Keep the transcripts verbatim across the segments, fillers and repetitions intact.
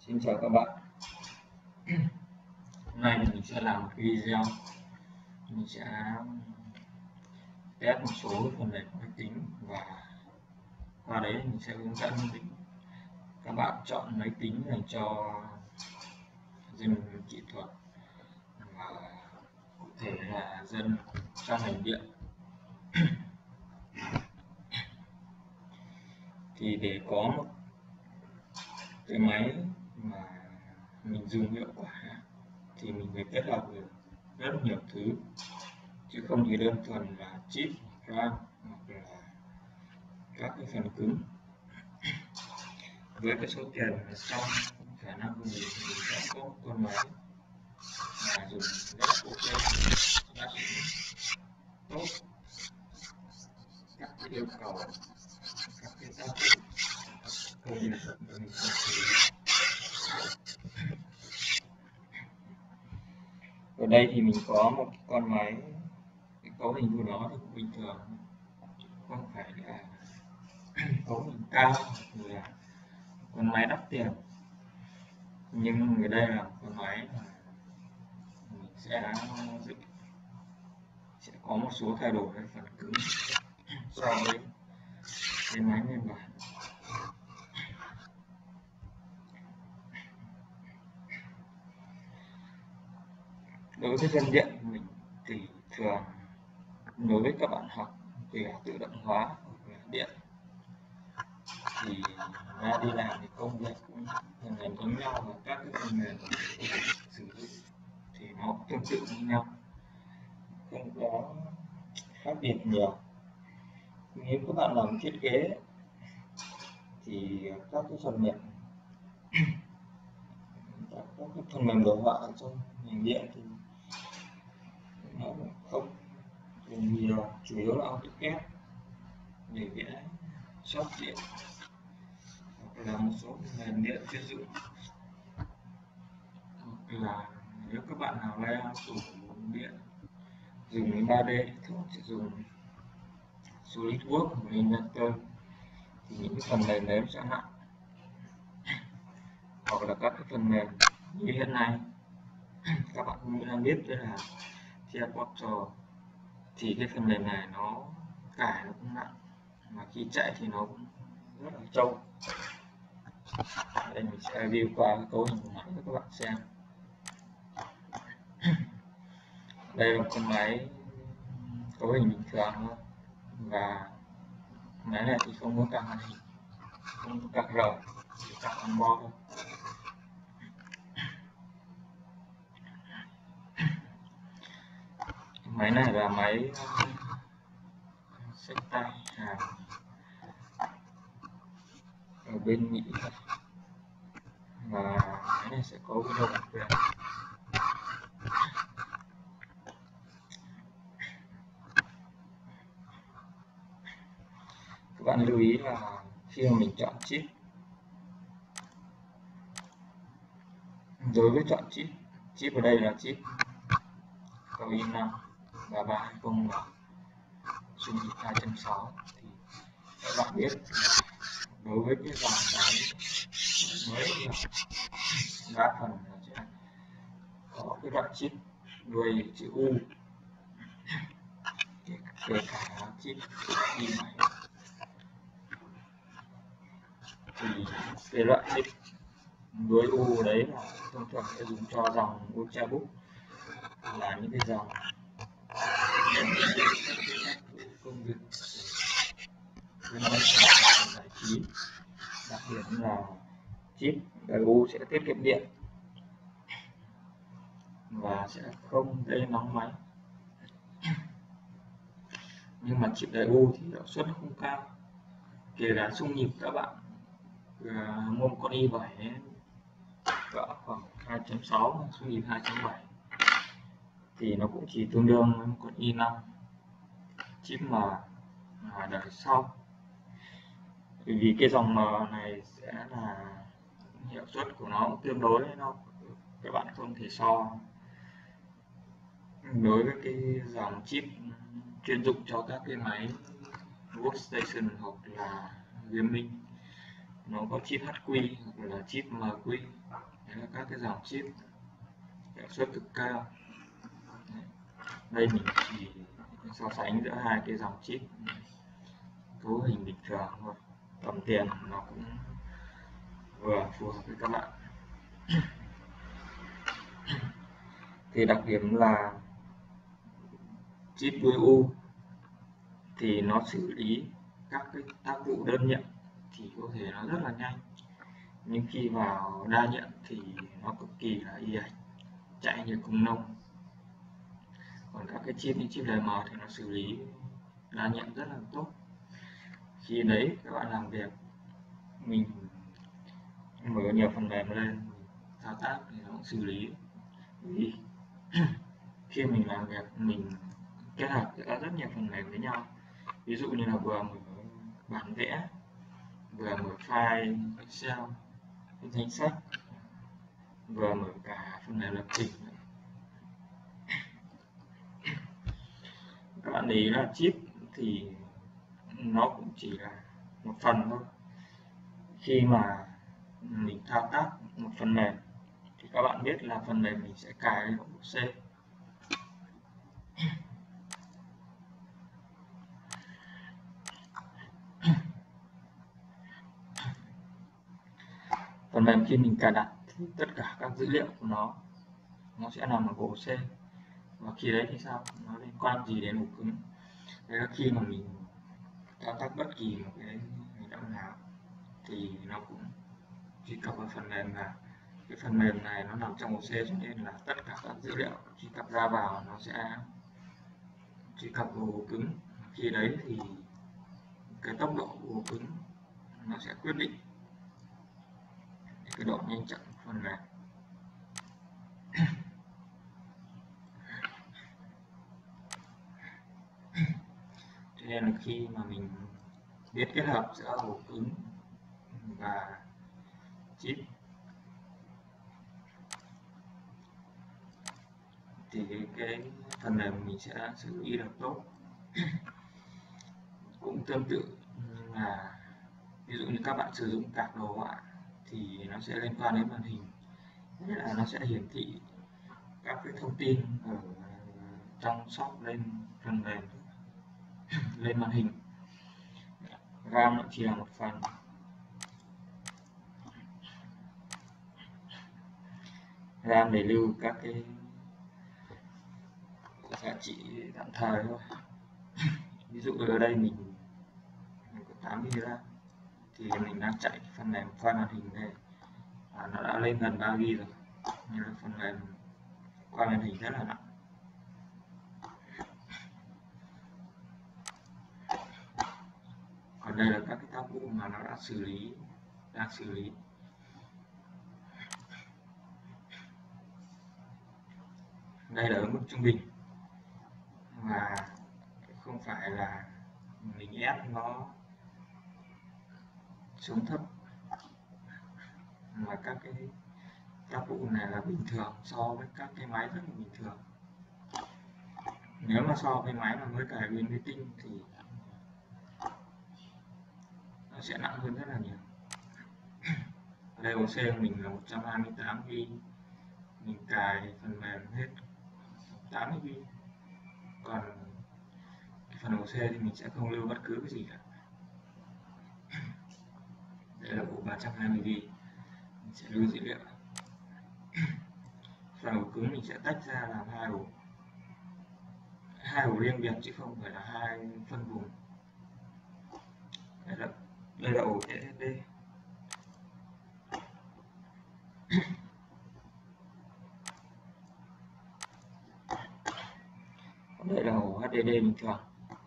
Xin chào các bạn. Hôm nay mình sẽ làm một video. Mình sẽ test một số phần mềm của máy tính và qua đấy mình sẽ hướng dẫn các bạn chọn máy tính dành cho dân kỹ thuật và cụ thể là dân trong ngành điện. Thì để có một cái máy mà mình dùng hiệu quả thì mình phải kết hợp được rất nhiều thứ, chứ không chỉ đơn thuần là chip, RAM hoặc là các cái phần cứng. Với cái số tiền trong khả năng của mình thì mình sẽ có một con máy mà dùng rất ok, đáp ứng tốt các cái yêu cầu, các cái tác dụng công việc của mình. Ở đây thì mình có một con máy, cái cấu hình của nó thì cũng bình thường, không phải là cấu hình cao là con máy đắt tiền, nhưng ở đây là một con máy mà mình sẽ sẽ có một số thay đổi về phần cứng so với cái máy nguyên bản. Đối với dân điện mình thì thường đối với các bạn học về tự động hóa hoặc là điện thì ra đi làm thì công việc cũng thường là giống nhau, và các cái phần mềm sử dụng thì nó tương tự như nhau, không có khác biệt nhiều. Nếu các bạn làm thiết kế thì các cái phần mềm các cái phần mềm đồ họa trong ngành điện thì nó không dùng nhiều, chủ yếu là AutoCAD để vẽ shop điện hoặc là một số nền điện chuyên dụng, hoặc là nếu các bạn nào layout tủ điện dùng đến ba D thường sẽ dùng SolidWorks và Inventor, thì những cái phần mềm đấy sẽ nặng. Hoặc là các cái phần mềm như hiện nay các bạn cũng đang biết, đây là TiaPortal, thì cái phần mềm này nó cài nó cũng nặng, mà khi chạy thì nó cũng rất là trâu. Đây mình sẽ review qua cái cấu hình của máy cho các bạn xem. Đây là một con máy cấu hình bình thường thôi, và máy này thì không có card màn hình, không có card R, chỉ card on board thôi. Máy này là máy xách tay hàng ở bên Mỹ, và máy này sẽ có video bản quyền. Các bạn lưu ý là khi mà mình chọn chip, đối với chọn chip chip ở đây là chip cầu i năm ba ba hai không xung nhịp hai chấm sáu, thì các bạn biết đối với cái dòng máy mới đa phần là sẽ có cái đoạn chip đuôi chữ U, kể cả chip i bảy, thì cái loại chip đuôi U đấy là thông thường sẽ dùng cho dòng Ultrabook, là những cái dòng công việc giải trí. Đặc biệt là chip đuôi U sẽ tiết kiệm điện và sẽ không gây nóng máy, nhưng mà chip đuôi U thì hiệu suất không cao. Kể cả xung nhịp các bạn uh, mua một con i bảy cỡ khoảng hai chấm sáu xung nhịp hai chấm bảy thì nó cũng chỉ tương đương với một con i năm chip M mà đời sau, bởi vì cái dòng M này sẽ là hiệu suất của nó cũng tương đối, nó các bạn không thể so đối với cái dòng chip chuyên dụng cho các cái máy workstation hoặc là gaming, nó có chip hát quy hoặc là chip em quy. Đấy là các cái dòng chip hiệu suất cực cao. Đây mình chỉ so sánh giữa hai cái dòng chip cấu hình bình thường thôi, tầm tiền nó cũng vừa phù hợp với các bạn. Thì đặc điểm là chip đuôi U thì nó xử lý các cái tác vụ đơn nhiệm thì có thể nó rất là nhanh, nhưng khi vào đa nhiệm thì nó cực kỳ là ì ạch, chạy như cúng nông. Còn các cái chip như chip đê em thì nó xử lý đa nhiệm rất là tốt. Khi đấy các bạn làm việc, mình mở nhiều phần mềm lên, thao tác thì nó cũng xử lý. Vì khi mình làm việc mình kết hợp giữa rất nhiều phần mềm với nhau, ví dụ như là vừa mở bản vẽ, vừa mở file Excel, danh sách, vừa mở cả phần mềm lập trình. Các bạn để ý là chip thì nó cũng chỉ là một phần thôi. Khi mà mình thao tác một phần mềm thì các bạn biết là phần mềm mình sẽ cài lên ổ C. Phần mềm khi mình cài đặt thì tất cả các dữ liệu của nó nó sẽ nằm ở ổ C. Và khi đấy thì sao? Nó liên quan gì đến ổ cứng? Đấy là khi mà mình thao tác bất kỳ một cái hành động nào thì nó cũng truy cập vào phần mềm, là cái phần mềm này nó nằm trong ổ C, cho nên là tất cả các dữ liệu truy cập ra vào nó sẽ truy cập vào ổ cứng. Khi đấy thì cái tốc độ của ổ cứng nó sẽ quyết định cái độ nhanh chậm của phần mềm. Cho nên là khi mà mình biết kết hợp giữa ổ cứng và chip thì cái, cái phần mềm mình sẽ xử lý được tốt. Cũng tương tự như là ví dụ như các bạn sử dụng card đồ họa thì nó sẽ liên quan đến màn hình, nghĩa là nó sẽ hiển thị các cái thông tin ở trong shop lên phần mềm lên màn hình. RAM nó chỉ là một phần. RAM để lưu các cái giá trị tạm thời thôi. Ví dụ ở đây mình, mình có tám gi ga bai thì mình đang chạy phần mềm quay màn hình này và nó đã lên gần ba gi ga bai rồi, nhưng là phần mềm quay màn hình rất là nặng. Còn đây là các cái tác vụ mà nó đã xử lý đang xử lý. Đây là ở mức trung bình và không phải là mình ép nó xuống thấp, mà các cái tác vụ này là bình thường so với các cái máy rất là bình thường. Nếu mà so với máy mà mới cài Win máy tinh thì nó sẽ nặng hơn rất là nhiều. Đây ổ C của mình là một trăm hai mươi tám gi ga bai, mình cài phần mềm hết tám gi ga bai, còn cái phần ổ C thì mình sẽ không lưu bất cứ cái gì cả. Đây là ổ ba trăm hai mươi gi ga bai, mình sẽ lưu dữ liệu. Phần ổ cứng mình sẽ tách ra làm hai ổ, hai ổ riêng biệt chứ không phải là hai phân vùng. Đây là, đây là ổ ét ét đê. Đây là ổ hát đê đê bình thường.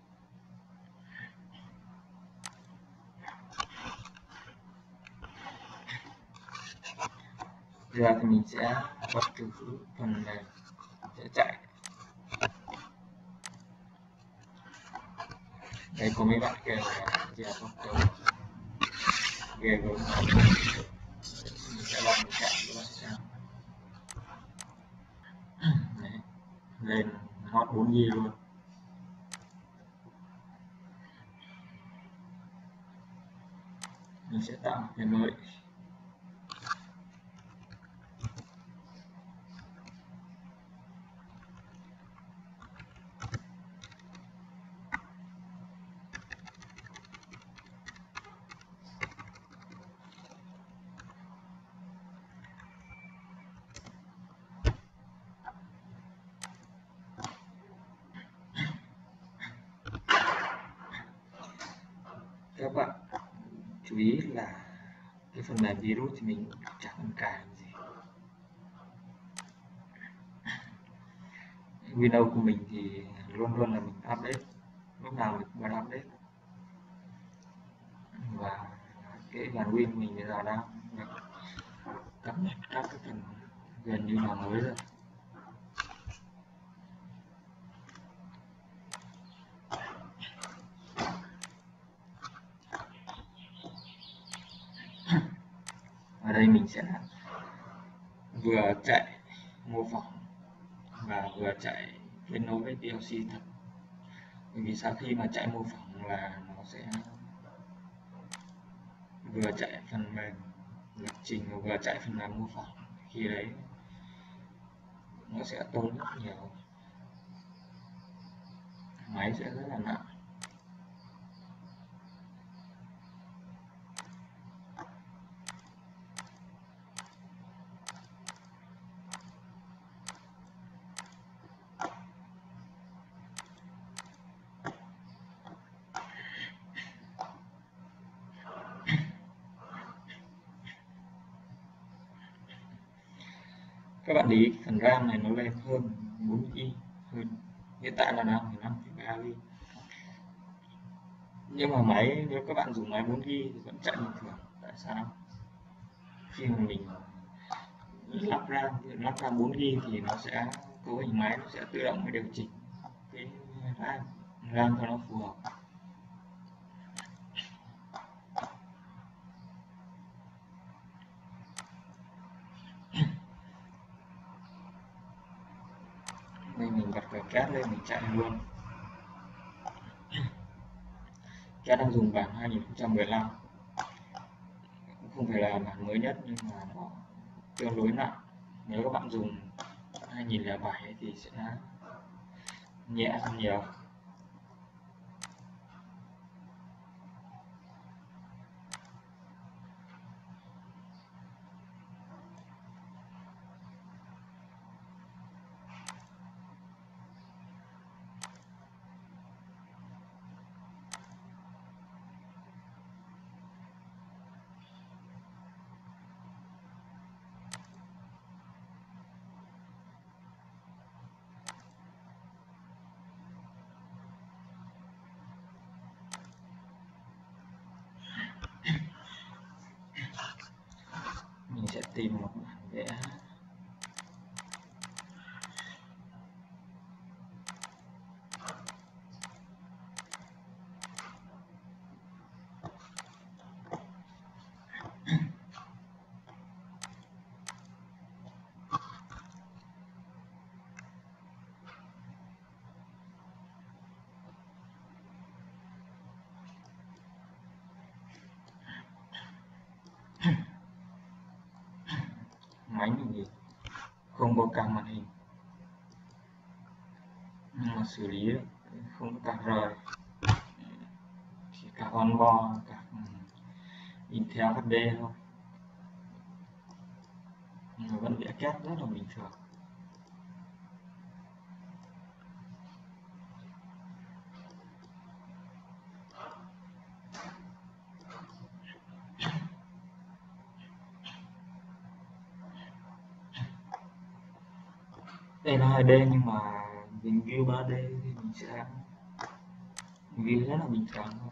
Giờ thì mình sẽ bật thử phần mềm sẽ chạy. Đây có mấy bạn kêu là giờ không cầu ghê gớm. Mình sẽ bật mình chạy các bạn xem. Đấy, lên hot bốn gi ga bai luôn. mình sẽ tạo một cái mới. Các bạn chú ý là cái phần mềm virus thì mình chẳng cần cài làm gì. Windows của mình thì luôn luôn là mình update, lúc nào mình cũng vẫn update, và cái bản Win mình bây giờ đang cập nhật các cái phần gần như là mới rồi. Ở đây mình sẽ vừa chạy mô phỏng và vừa chạy kết nối với đê lờ xê thật, bởi vì sau khi mà chạy mô phỏng là nó sẽ vừa chạy phần mềm lập trình và vừa chạy phần mềm mô phỏng, khi đấy nó sẽ tốn rất nhiều, máy sẽ rất là nặng. Các bạn ý phần RAM này nó lên hơn bốn gi bi hơn, hiện tại là đang năm phẩy ba gi bi, nhưng mà máy nếu các bạn dùng máy bốn gi bi thì vẫn chạy bình thường. Tại sao? Khi mà mình lắp RAM lắp RAM bốn gi bi thì nó sẽ cấu hình máy nó sẽ tự động điều chỉnh cái RAM RAM cho nó phù hợp. Đây mình bật cái két lên mình chạy luôn. Két đang dùng bản hai nghìn không trăm mười lăm, cũng không phải là bản mới nhất nhưng mà nó tương đối nặng. Nếu các bạn dùng hai nghìn không trăm lẻ bảy thì sẽ nhẹ hơn nhiều. Mình sẽ tìm một bản vẽ máy mình thì không có card màn hình, nhưng mà xử lý không có card rời, chỉ cả onboard cả Intel hát đê thôi, nhưng mà vẫn vẽ két rất là bình thường. Đây là hai đê nhưng mà mình view ba đê thì mình sẽ view rất là bình thường thôi.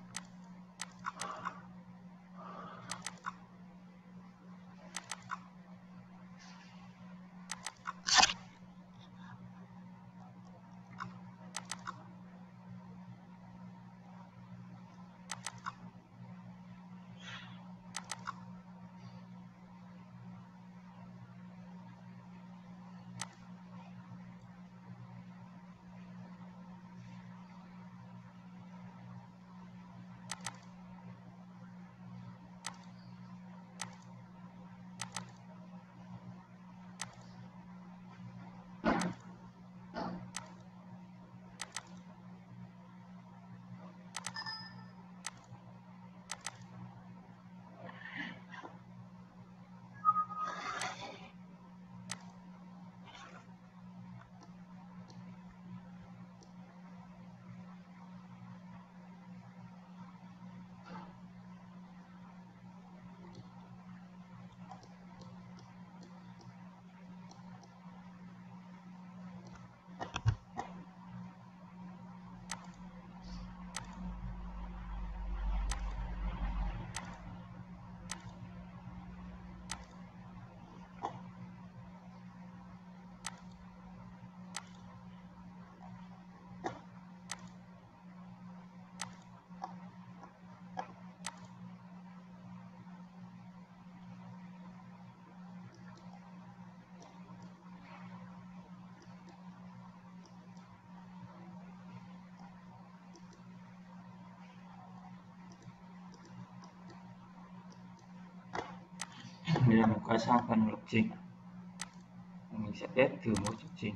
là mình quay sang phần lập trình, mình sẽ test thử mỗi chương trình.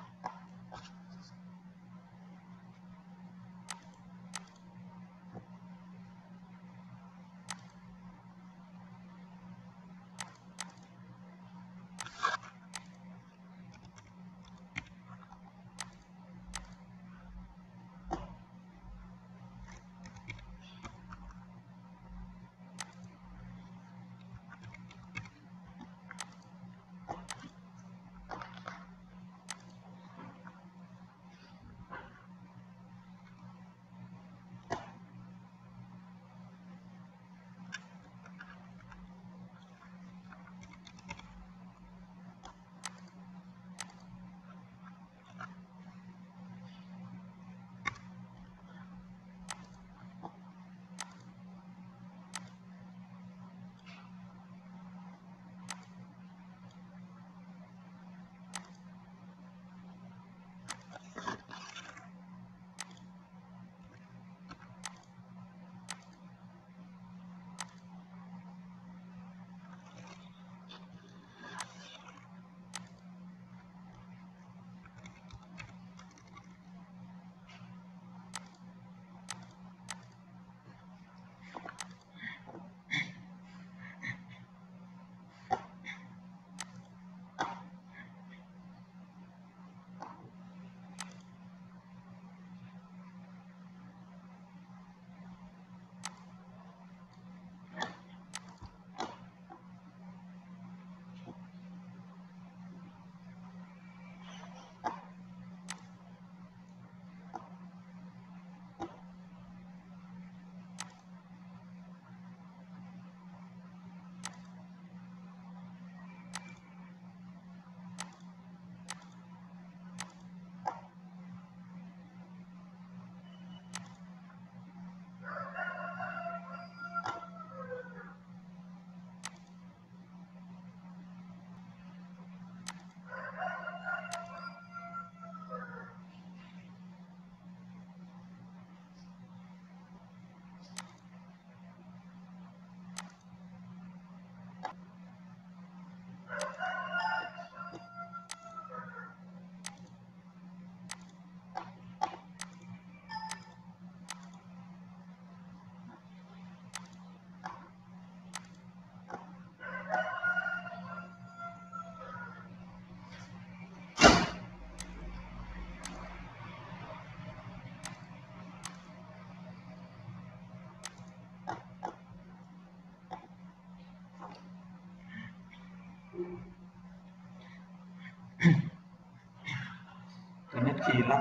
Thứ nhất, khi lắp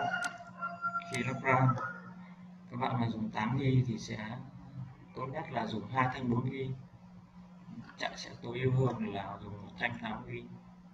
khi lắp RAM, các bạn mà dùng tám gi-ga-bai thì sẽ tốt nhất là dùng hai thanh bốn gi-ga-bai, chạy sẽ tối ưu hơn là dùng một thanh tám gi-ga-bai.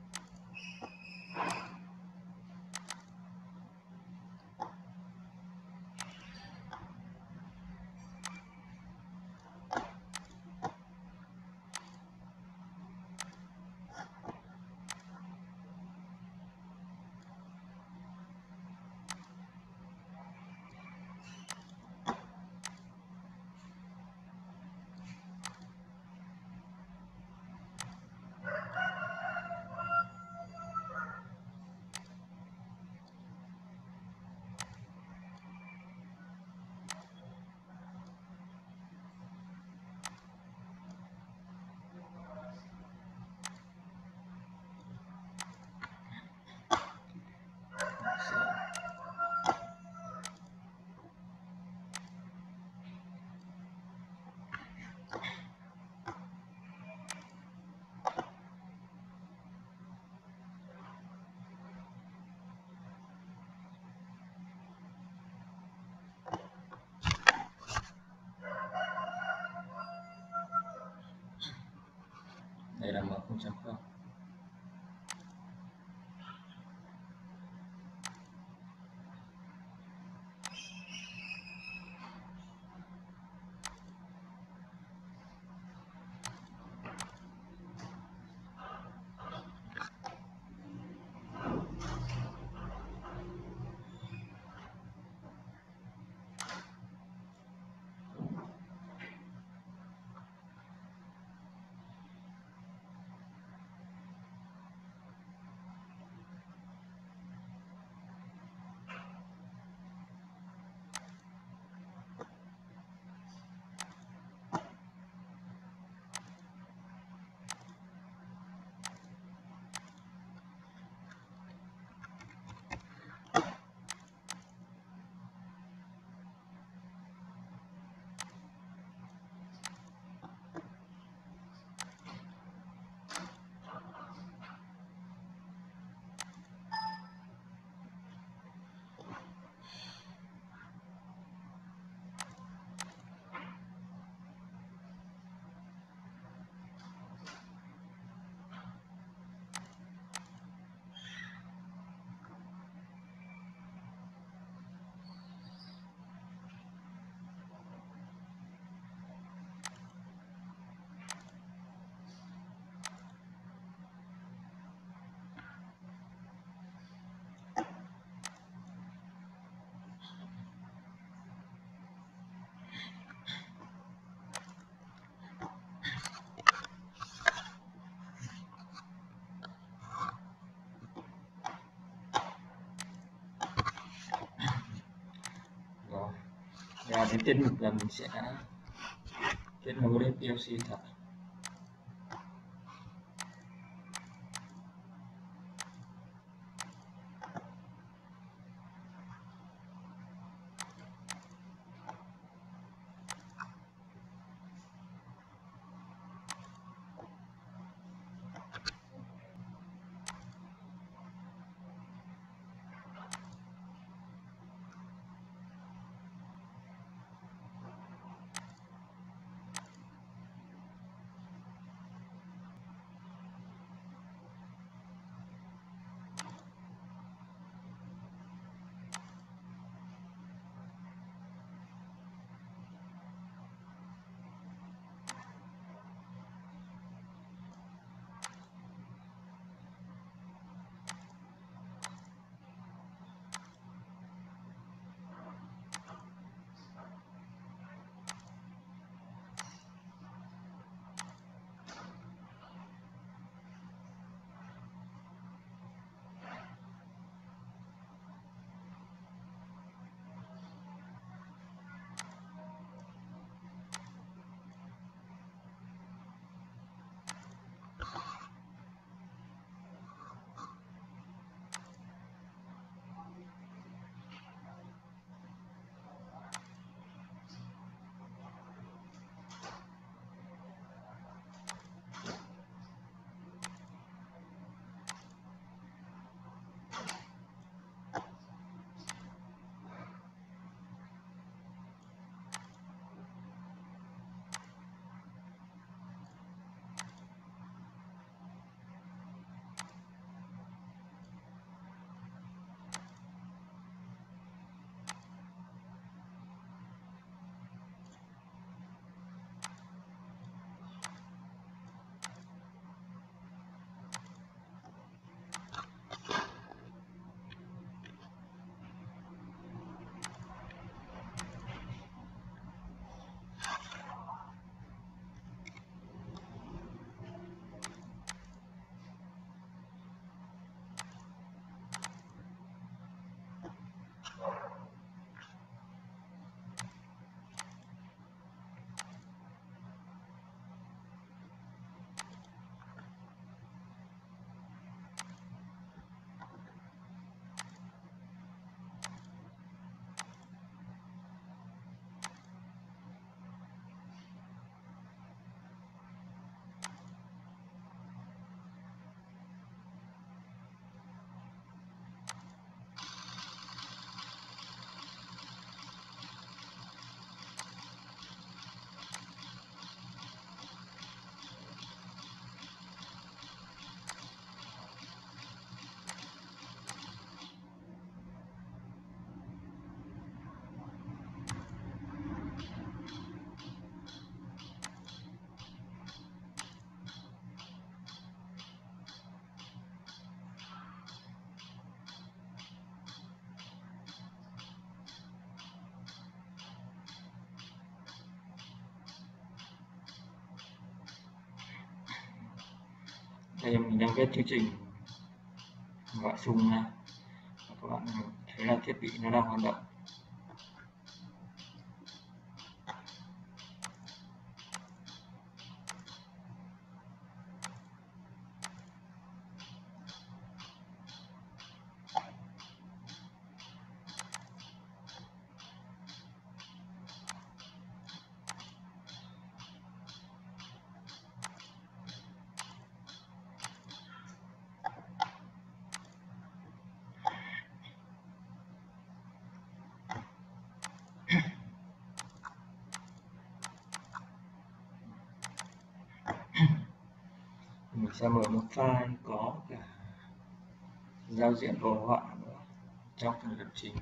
Đây là M không chấm không. cái tiết mục là mình sẽ kết nối đến pê lờ xê thật. Đây mình đang viết chương trình gọi Zoom nha. Các bạn thấy là thiết bị nó đang hoạt động. Mình sẽ mở một file có cả giao diện đồ họa nữa trong phần lập trình.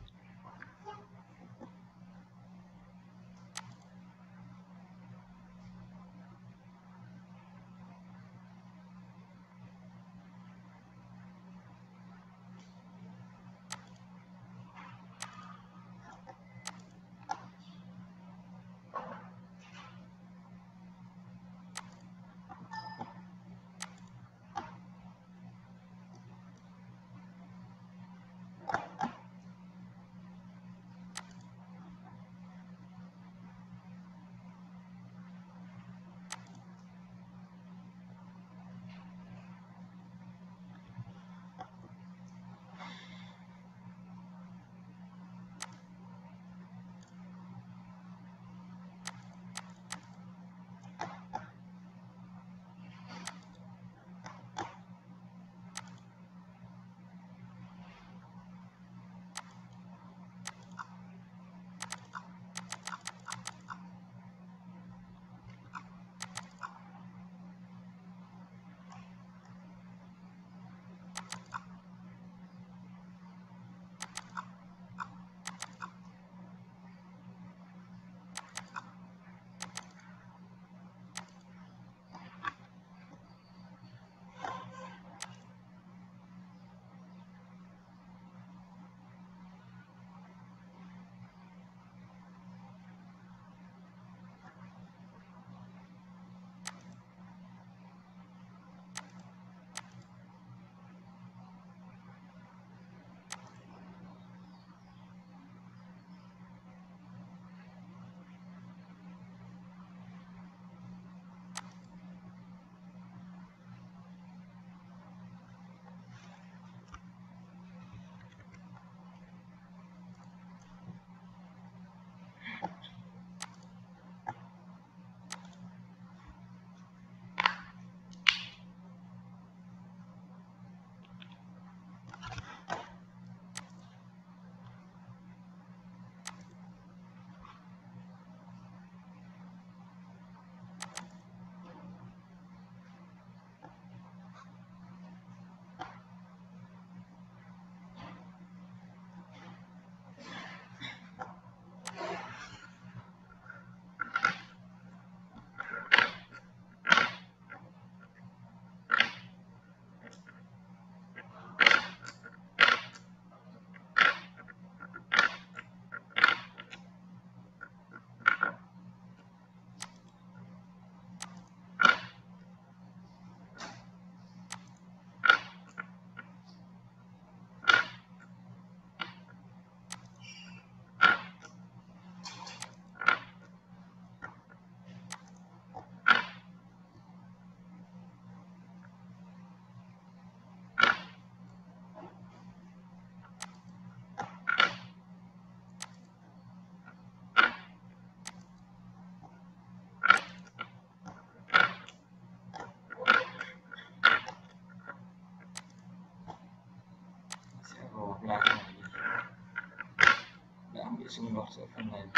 xung đột giữa phần mềm.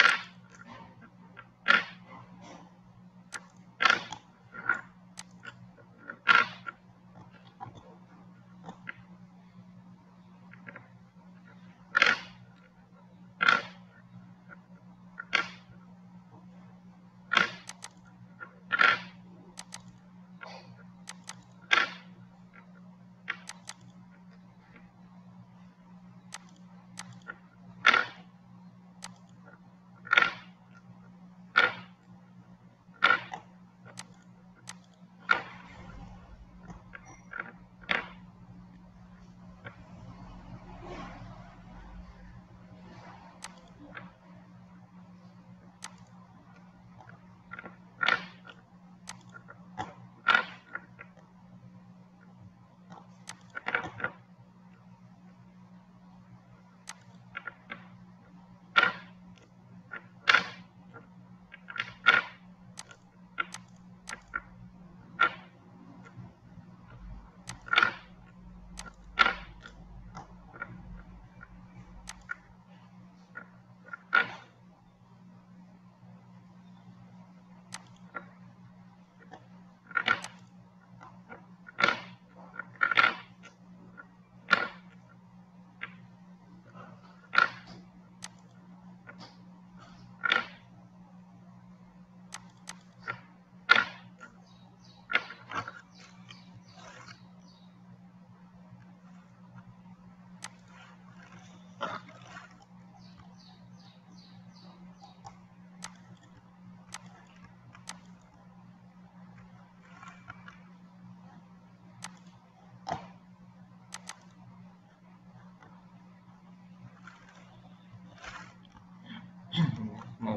Mở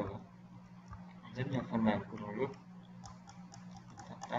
rất nhiều phần mềm cùng một lúc thao tác.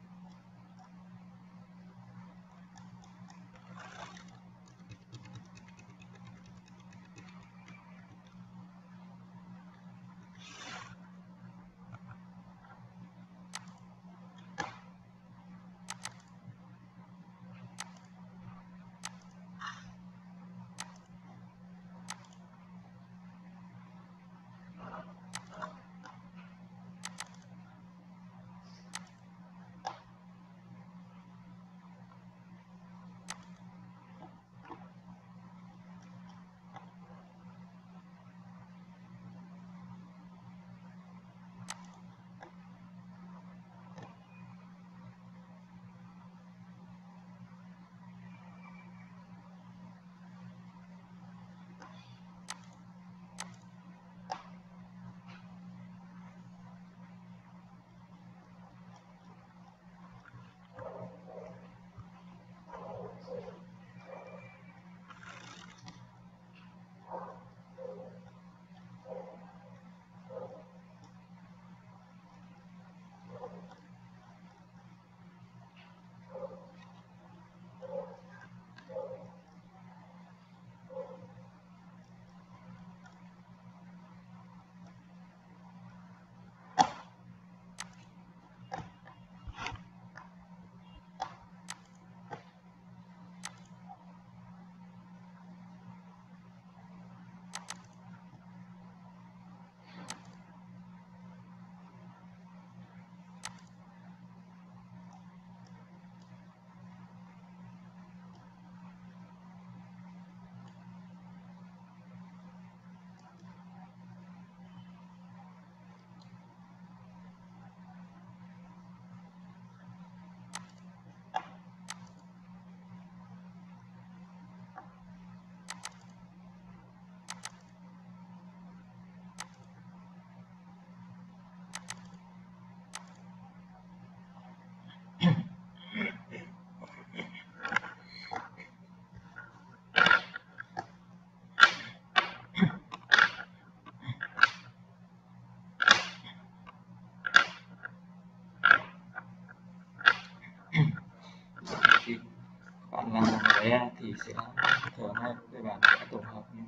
Khi bạn làm một cái thì sẽ thường hay các bạn sẽ tổ hợp như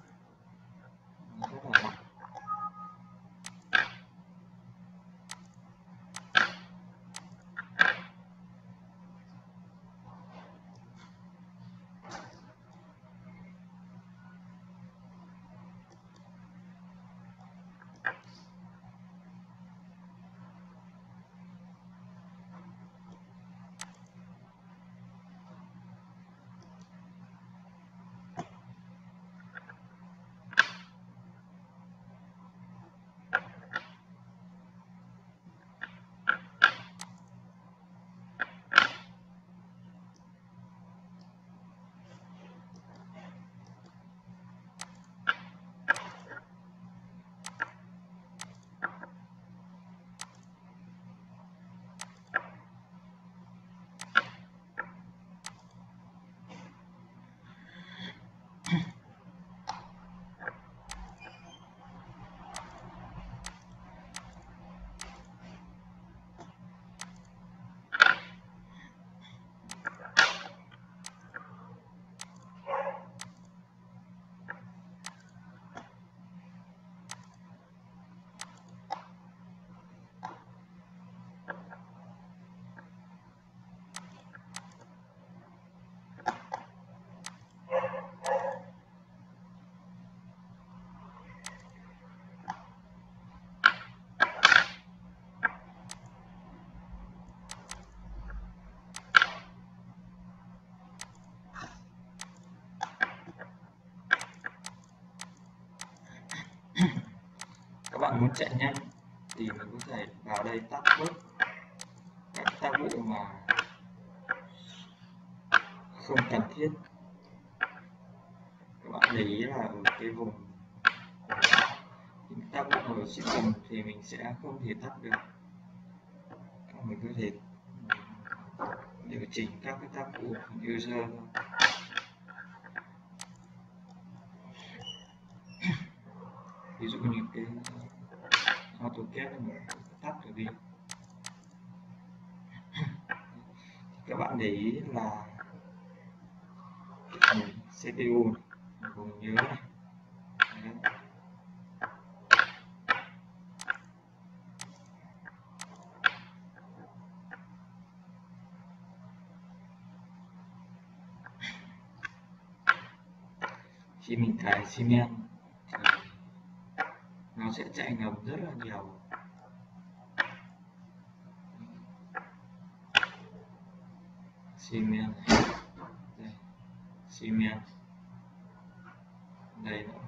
này rất là mạnh. chạy nhanh thì mình có thể vào đây tắt bớt các tác vụ mà không cần thiết. Các bạn để ý là ở cái vùng những tác vụ ở trên cùng thì mình sẽ không thể tắt được. Mình có thể điều chỉnh các cái tác vụ user. Ví dụ như cái AutoCAD này mình tắt được đi. Các bạn để ý là cái phần xê pê u này, vùng nhớ này. Đấy. Khi mình cài xi men thì nó sẽ chạy ngầm rất là nhiều. Xi men đây, xi men đây nữa.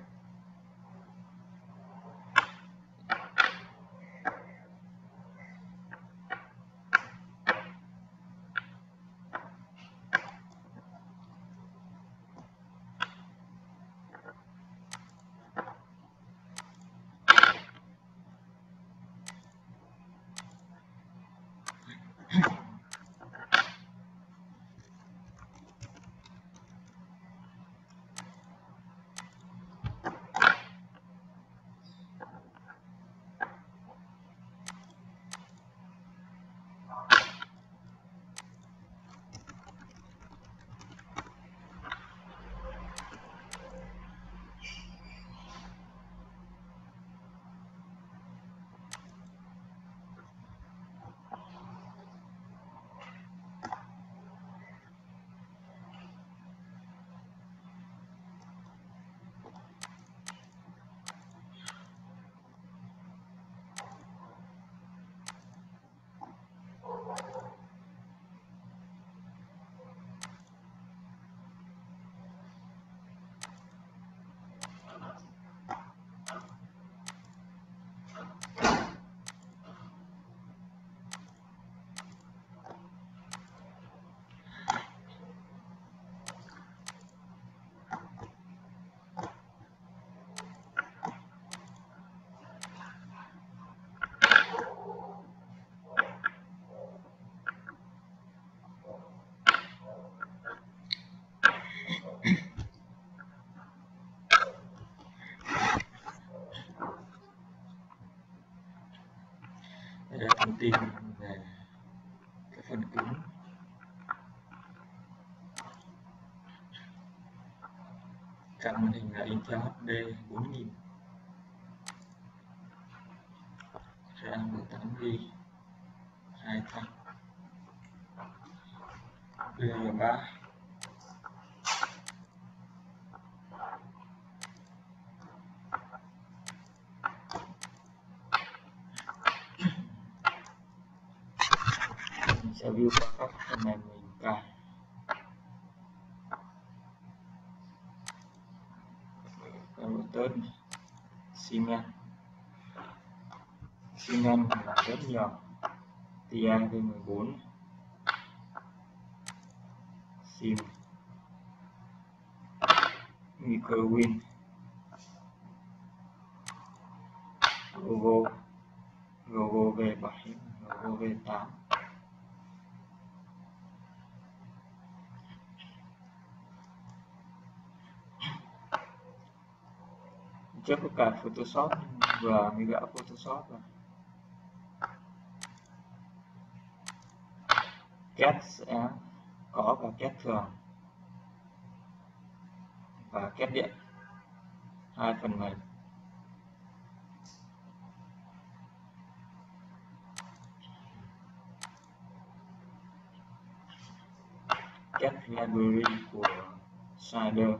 Đây là thông tin về cái phần cứng. Card màn hình là Intel hát đê bốn nghìn, RAM mười tám gi bi, hai thanh, đê đê rờ ba. Mình sẽ view qua các phần mềm mình cài. Router, xi men, xi men là rất nhiều, tê i vê mười bốn, sim, microwin, Gogo, Gogo vê bảy, Gogo vê tám. Trước có cả Photoshop và mình gỡ Photoshop rồi. Cat sẽ có cả Cat thường và Cat điện, hai phần mềm. Cat library của Schneider.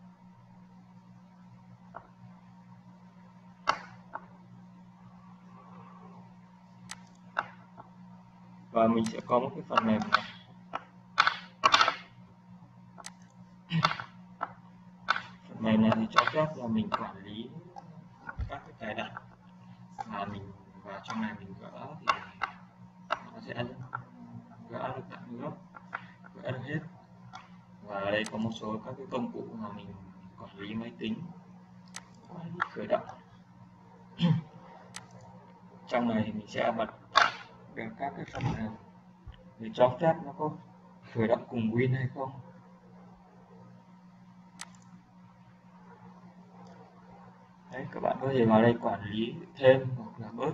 Và mình sẽ có một cái phần mềm này. Phần mềm này thì cho phép là mình quản lý các cái cài đặt mà và trong này mình gỡ thì nó sẽ gỡ được tận gốc, gỡ được hết. Và ở đây có một số các cái công cụ mà mình quản lý máy tính, quản lý khởi động. Trong này mình sẽ bật được các cái phần mềm để cho phép nó có khởi động cùng Win hay không. Đấy, các bạn có thể vào đây quản lý thêm hoặc là bớt.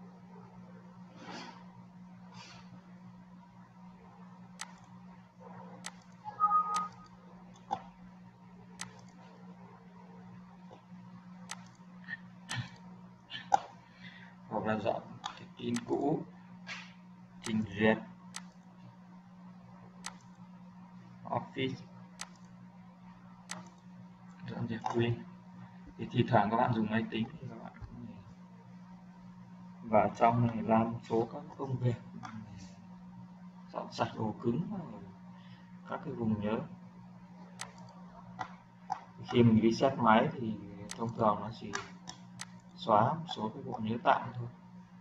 Hoặc là dọn cái pin cũ, trình duyệt, Office, dọn dẹp Win. Thì thi thoảng các bạn dùng máy tính thì các bạn cũng vào trong này làm một số các công việc, dọn sạch ổ cứng ở các cái vùng nhớ. Khi mình reset máy thì thông thường nó chỉ xóa một số cái bộ nhớ tạm thôi.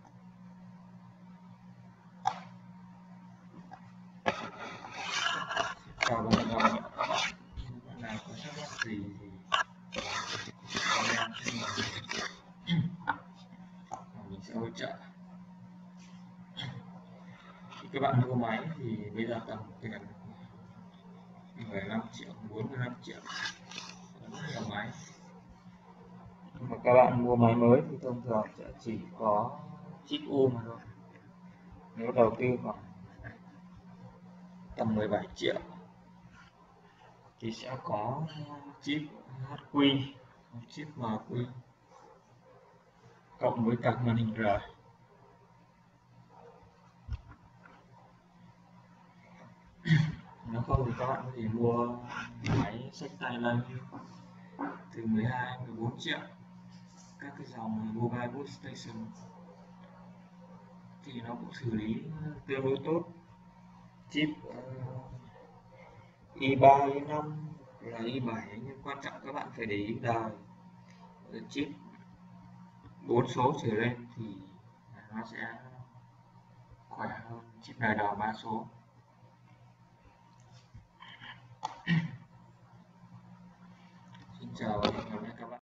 Chào và hẹn gặp lại các bạn. Nếu nào có thắc mắc gì thì comment cho mình, mình sẽ hỗ trợ. Khi các bạn mua máy thì bây giờ tầm tiền mười lăm triệu, bốn mươi lăm triệu, rất nhiều máy. Nhưng mà các bạn mua máy mới thì thông thường sẽ chỉ có chip U mà thôi. Nếu đầu tư khoảng tầm mười bảy triệu thì sẽ có chip hát quy, chip em quy cộng với cả màn hình R. Nếu không thì các bạn có thể mua máy xách tay lên từ mười hai, mười bốn triệu, các cái dòng mobile workstation thì nó cũng xử lý tương đối tốt. Chip uh, i ba, i năm là i bảy, nhưng quan trọng các bạn phải để ý đời. Chip bốn số trở lên thì nó sẽ khỏe hơn chip đời đầu ba số. Xin chào và hẹn gặp lại các bạn.